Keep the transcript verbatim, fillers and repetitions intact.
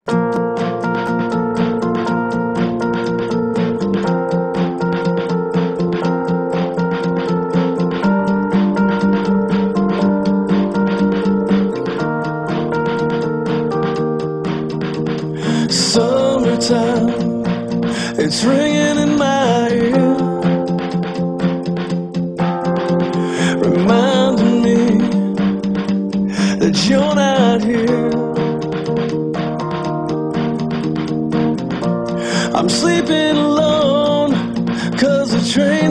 Summertime, it's ringing in my ear, reminding me that you're not here. I'm sleeping alone, 'cause the train